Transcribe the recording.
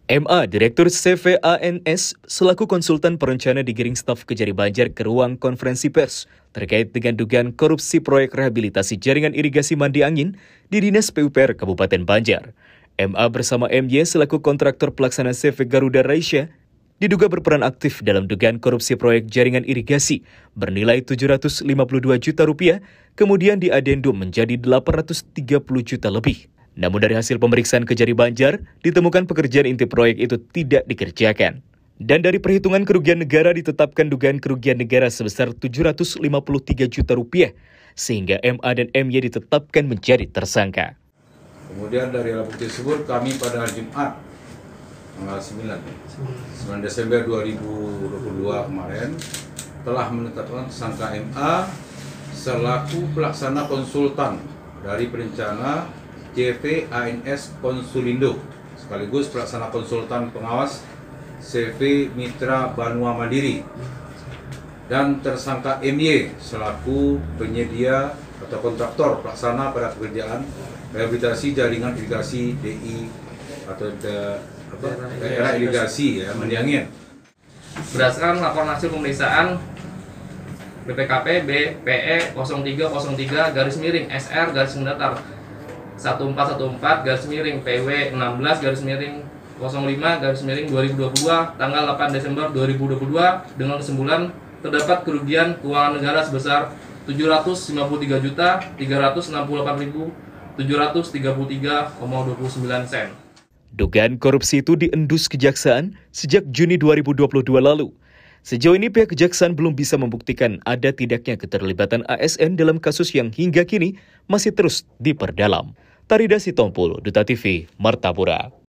MA, Direktur CVANS, selaku konsultan perencana digiring staf Kejari Banjar ke ruang konferensi pers terkait dengan dugaan korupsi proyek rehabilitasi jaringan irigasi mandi angin di Dinas PUPR Kabupaten Banjar. MA bersama MY selaku kontraktor pelaksana CV Garuda Raisya diduga berperan aktif dalam dugaan korupsi proyek jaringan irigasi bernilai Rp752 juta, kemudian diadendum menjadi Rp830 juta lebih. Namun dari hasil pemeriksaan Kejari Banjar, ditemukan pekerjaan inti proyek itu tidak dikerjakan. Dan dari perhitungan kerugian negara ditetapkan dugaan kerugian negara sebesar Rp753 juta, sehingga MA dan MY ditetapkan menjadi tersangka. Kemudian dari alat bukti tersebut kami pada Jumat tanggal 9 Desember 2022 kemarin telah menetapkan tersangka MA selaku pelaksana konsultan dari perencana CVANS Konsulindo sekaligus pelaksana konsultan pengawas CV Mitra Banua Mandiri, dan tersangka MY selaku penyedia atau kontraktor pelaksana pada pekerjaan rehabilitasi jaringan irigasi DI atau daerah irigasi Mandi Angin. Berdasarkan laporan hasil pemeriksaan BPKP BPE 0303-SR-1414-PW 16-5-05-2022 tanggal 8 Desember 2022 dengan kesimpulan terdapat kerugian keuangan negara sebesar Rp753.368.733,29. Dugaan korupsi itu diendus kejaksaan sejak Juni 2022 lalu. Sejauh ini pihak kejaksaan belum bisa membuktikan ada tidaknya keterlibatan ASN dalam kasus yang hingga kini masih terus diperdalam. Tarida Sitompul, Duta TV, Martapura.